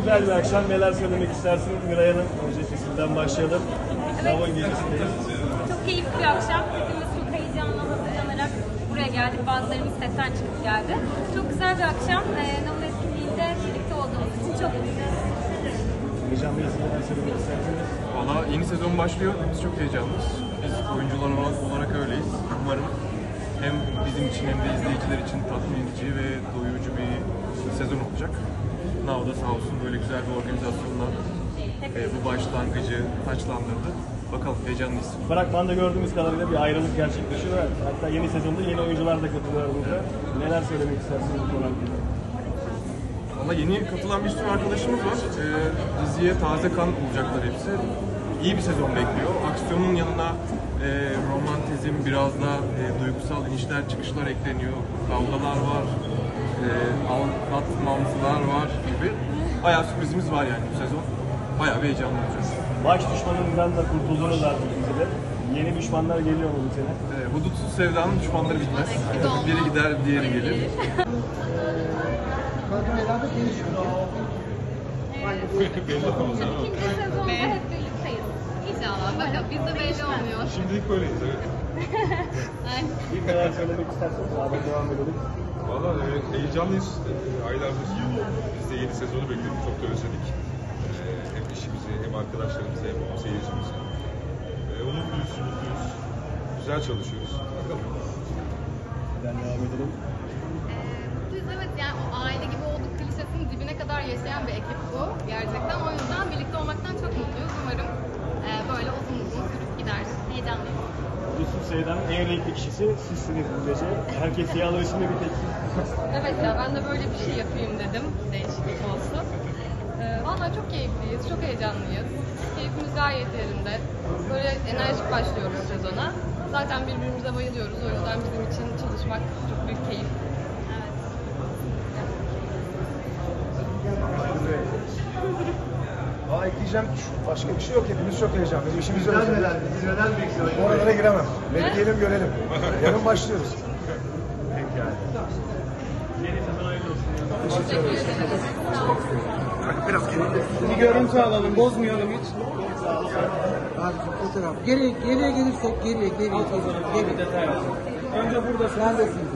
Güzel bir akşam. Neler söylemek istersiniz Miray Hanım? Öncelikle sizden başlayalım. Sınavın gecesindeyiz. Çok keyifli bir akşam. Hepimiz çok heyecanla hazırlanarak buraya geldik. Bazılarımız setten çıkıp geldi. Çok güzel bir akşam. Navul etkinliğinde birlikte olduğumuz için çok mutluyuz. Heyecanlıyız. Neler söylemek istersiniz? Valla yeni sezon başlıyor. Biz çok heyecanlıyız. Biz oyuncular olarak öyleyiz. Umarım hem bizim için hem de izleyiciler için tatmin edici ve doyurucu bir sezon olacak. Now da sağ olsun böyle güzel bir organizasyonla bu başlangıcı taçlandırdı. Bakalım heyecanlıyız. Fragmanda gördüğümüz kadarıyla bir ayrılık gerçekleşiyor. Hatta yeni sezonda yeni oyuncular da katılıyor burada. Neler söylemek istersiniz bu konu hakkında? Valla yeni katılan bir sürü arkadaşımız var. Diziye taze kan olacaklar hepsi. İyi bir sezon bekliyor. Aksiyonun yanına romantizm, biraz da duygusal inişler çıkışlar ekleniyor. Kavgalar var, atmamızlar var gibi. Bayağı sürprizimiz var yani bu sezon. Bayağı bir heyecanlı olacağız. Baş düşmanından da kurtuldunuz artık dizide. Yeni düşmanlar geliyor mu bu sene? Hudutsuz sevdanın düşmanları bitmez. Biri gider, diğeri gelir. İkinci sezonda hep birlikteyiz. İnşallah. Bakın biz de belli olmuyor. Şimdilik böyleyiz, evet. Bir neler söylemek isterseniz abi devam edelim. Valla heyecanlıyız. Aylardır biz de yeni sezonu bekledik, çok da özledik. Hem işimizi, hem arkadaşlarımızı, hem seyircimizi. Umutluyuz. Güzel çalışıyoruz. Bakalım. Ben devam edelim. Mutluyuz, evet, yani o aile gibi olduk klişesinin dibine kadar yaşayan bir ekip bu gerçekten. O yüzden birlikte olmaktan çok mutluyuz. Umarım böyle uzun sürüp gider. Heyecanlıyız. Yusuf Seydan'ın en renkli kişisi sizsiniz bu gece. Herkes siyahlar içinde bir tek siz. Evet ya, ben de böyle bir şey yapayım dedim. Değişiklik olsun. Vallahi çok keyifliyiz, çok heyecanlıyız. Keyfimiz gayet yerinde. Böyle enerjik başlıyoruz sezona. Zaten birbirimize bayılıyoruz. O yüzden bizim için çalışmak çok büyük keyif. Aa, ekleyeceğim başka bir şey yok, hepimiz çok heyecanlıyız. İşimiz yok. Neler bekliyor? Oralara giremem. Bekleyelim görelim. Yarın başlıyoruz. Peki yani. Yeni sezon hayırlı olsun. Teşekkür ederiz. Sağ olun. Bir görüntü alalım, bozmayalım hiç. Abi fotoğraf. Geriye gelirsek geriye. Detay alacağım. Önce burada neredesiniz?